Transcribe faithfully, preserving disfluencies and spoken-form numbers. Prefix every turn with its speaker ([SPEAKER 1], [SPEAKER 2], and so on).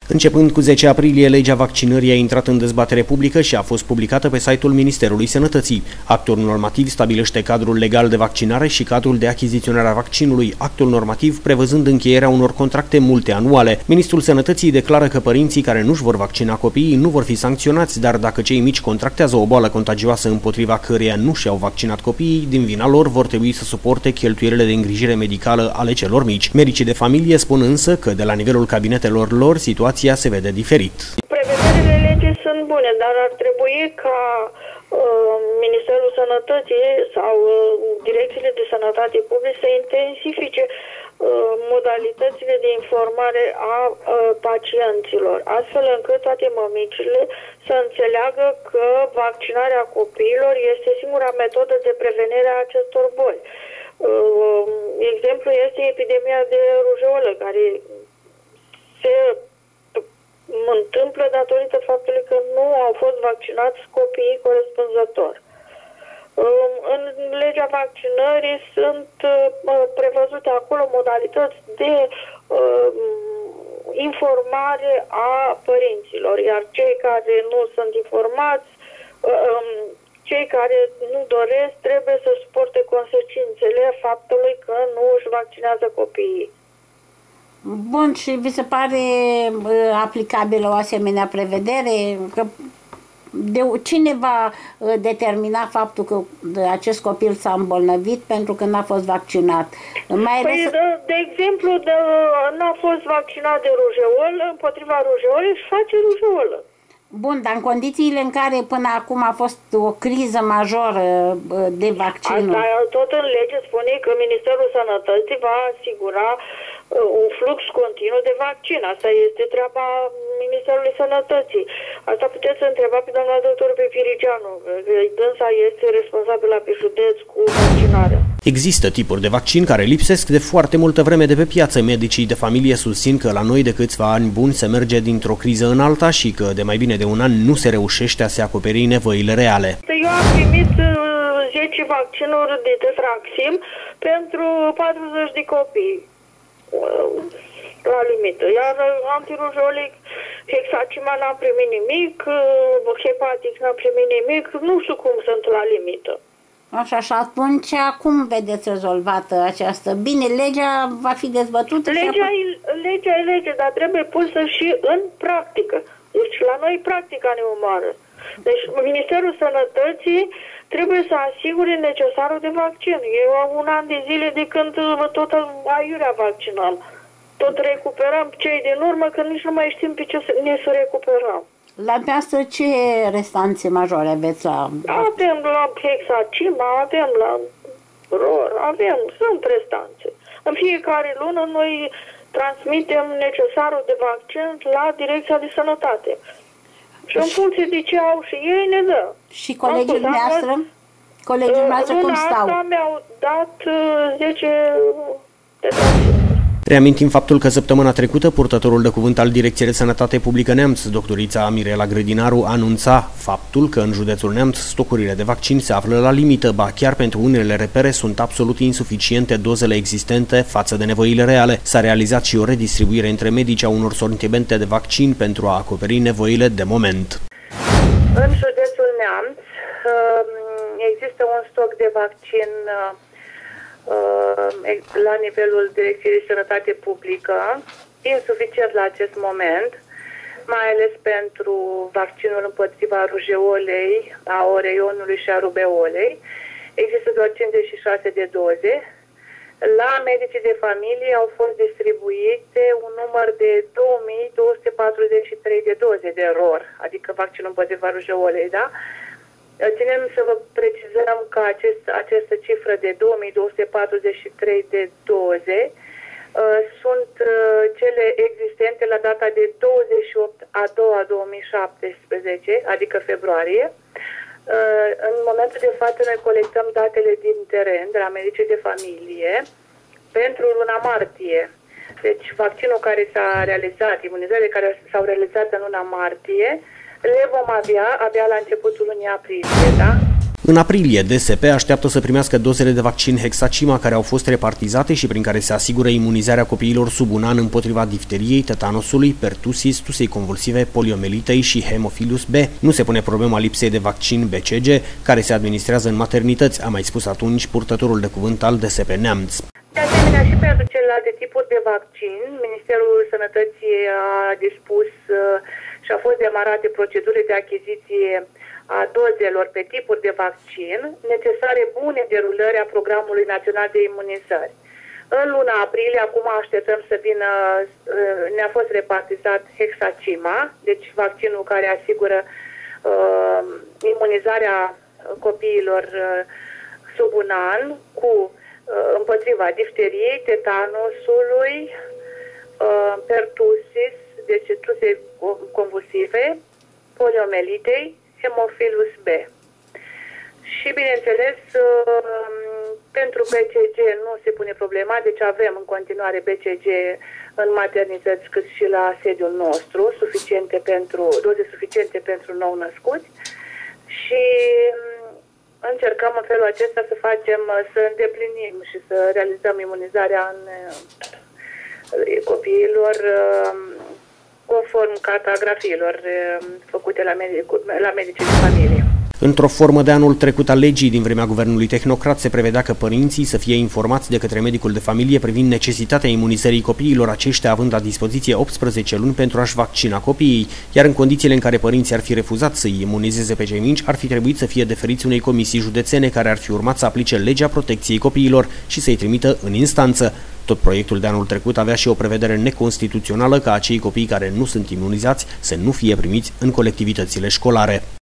[SPEAKER 1] Începând cu zece aprilie, legea vaccinării a intrat în dezbatere publică și a fost publicată pe site-ul Ministerului Sănătății. Actul normativ stabilește cadrul legal de vaccinare și cadrul de achiziționare a vaccinului, actul normativ prevăzând încheierea unor contracte multianuale. Ministrul Sănătății declară că părinții care nu-și vor vaccina copiii nu vor fi sancționați, dar dacă cei mici contractează o boală contagioasă împotriva căreia nu și-au vaccinat copiii, din vina lor vor trebui să suporte cheltuielile de îngrijire medicală ale celor mici. Medicii de familie spun însă că de la nivelul cabinetelor lor situația se vede diferit.
[SPEAKER 2] Prevederile legii sunt bune, dar ar trebui ca uh, Ministerul Sănătății sau uh, direcțiile de sănătate publică să intensifice uh, modalitățile de informare a uh, pacienților, astfel încât toate mămicile să înțeleagă că vaccinarea copiilor este singura metodă de prevenire a acestor boli. Uh, exemplu este epidemia de rujeolă, care se întâmplă datorită faptului că nu au fost vaccinați copiii corespunzător. În legea vaccinării sunt prevăzute acolo modalități de informare a părinților, iar cei care nu sunt informați, cei care nu doresc, trebuie să suporte consecințele faptului că nu își vaccinează copiii.
[SPEAKER 3] Bun, și vi se pare uh, aplicabilă o asemenea prevedere? Că de, cine va uh, determina faptul că acest copil s-a îmbolnăvit pentru că n-a fost vaccinat? Mai
[SPEAKER 2] păi,
[SPEAKER 3] ales...
[SPEAKER 2] de, de exemplu, de, n-a fost vaccinat de rujeolă, împotriva rujeolei și face rujeolă.
[SPEAKER 3] Bun, dar în condițiile în care până acum a fost o criză majoră de vaccinuri...
[SPEAKER 2] Asta tot în lege spune că Ministerul Sănătății va asigura un flux continuu de vaccin. Asta este treaba Ministerului Sănătății. Asta puteți să întrebați pe doamna doctor Pepiriceanu, că dânsa este responsabilă pe județ cu vaccinarea.
[SPEAKER 1] Există tipuri de vaccin care lipsesc de foarte multă vreme de pe piață. Medicii de familie susțin că la noi de câțiva ani buni se merge dintr-o criză în alta și că de mai bine de un an nu se reușește a se acoperi nevoile reale.
[SPEAKER 2] Eu am primit zece vaccinuri de tetraxim pentru patruzeci de copii la limită, iar antirujolic, hexacima n-am primit nimic, hepatic n-am primit nimic, nu știu cum sunt la limită.
[SPEAKER 3] Așa, și atunci cum vedeți rezolvată această? Bine, legea va fi dezbătută?
[SPEAKER 2] Legea e, legea e lege, dar trebuie pusă și în practică. Deci la noi practica ne omoară. Deci Ministerul Sănătății trebuie să asigure necesarul de vaccin. Eu am un an de zile de când tot aiurea vaccinam. Tot recuperăm cei din urmă, că nici nu mai știm pe ce ne să recuperăm.
[SPEAKER 3] La dumneavoastră ce restanțe majore aveți la...
[SPEAKER 2] Avem la hexacima, avem la ror, avem, sunt restanțe. În fiecare lună noi transmitem necesarul de vaccin la Direcția de Sănătate. Și în funcție de ce au și ei ne dă.
[SPEAKER 3] Și colegii dumneavoastră? Colegii dumneavoastră cum stau?
[SPEAKER 2] Luna asta mi-au dat zece tetraxime.
[SPEAKER 1] Reamintim faptul că săptămâna trecută purtătorul de cuvânt al Direcției de Sănătate Publică Neamț, doctorița Mirela Grădinaru, anunța faptul că în județul Neamț stocurile de vaccin se află la limită, ba chiar pentru unele repere sunt absolut insuficiente dozele existente față de nevoile reale. S-a realizat și o redistribuire între medici a unor sortimente de vaccin pentru a acoperi nevoile de moment.
[SPEAKER 4] În județul Neamț există un stoc de vaccin la nivelul Direcției de Sănătate Publică, insuficient la acest moment, mai ales pentru vaccinul împotriva rujeolei, a oreionului și a rubeolei. Există doar cincizeci și șase de doze. La medicii de familie au fost distribuite un număr de două mii două sute patruzeci și trei de doze de ror, adică vaccinul împotriva rujeolei, da? Ținem să vă precizăm că acest, această cifră de două mii două sute patruzeci și trei de doze uh, sunt uh, cele existente la data de douăzeci și opt a doua două mii șaptesprezece, adică februarie. Uh, în momentul de față noi colectăm datele din teren, de la medicii de familie, pentru luna martie. Deci vaccinul care s-a realizat, imunizările care s-au realizat în luna martie, le vom avea abia la începutul lunii aprilie, da?
[SPEAKER 1] În aprilie, D S P așteaptă să primească dozele de vaccin Hexacima care au fost repartizate și prin care se asigură imunizarea copiilor sub un an împotriva difteriei, tetanosului, pertusis, tusei convulsive, poliomelitei și hemofilus B. Nu se pune problema lipsei de vaccin B C G, care se administrează în maternități, a mai spus atunci purtătorul de cuvânt al D S P Neamț.
[SPEAKER 4] De asemenea, și pentru celelalte tipuri de vaccin, Ministerul Sănătății a dispus și au fost demarate proceduri de achiziție a dozelor pe tipuri de vaccin necesare bune derulări a Programului Național de Imunizări. În luna aprilie, acum așteptăm să vină, ne-a fost repartizat Hexacima, deci vaccinul care asigură uh, imunizarea copiilor uh, sub un an cu uh, împotriva difteriei, tetanosului, uh, pertusis, deci tuse convulsive, poliomelitei, hemofilus B. Și, bineînțeles, pentru B C G nu se pune problema, deci avem în continuare B C G în maternități cât și la sediul nostru, suficiente pentru, doze suficiente pentru nou-născuți și încercăm în felul acesta să facem, să îndeplinim și să realizăm imunizarea în copiilor conform cartografiilor făcute la, medic, la medicii de familie.
[SPEAKER 1] Într-o formă de anul trecut a legii din vremea guvernului tehnocrat se prevedea că părinții să fie informați de către medicul de familie privind necesitatea imunizării copiilor, aceștia având la dispoziție optsprezece luni pentru a-și vaccina copiii, iar în condițiile în care părinții ar fi refuzat să-i imunizeze pe cei mici, ar fi trebuit să fie deferiți unei comisii județene care ar fi urmat să aplice legea protecției copiilor și să-i trimită în instanță. Tot proiectul de anul trecut avea și o prevedere neconstituțională ca acei copii care nu sunt imunizați să nu fie primiți în colectivitățile școlare.